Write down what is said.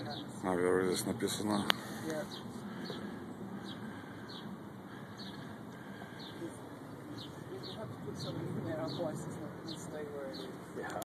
Наверное, здесь написано. Put something in there, otherwise it's not going to stay where it is.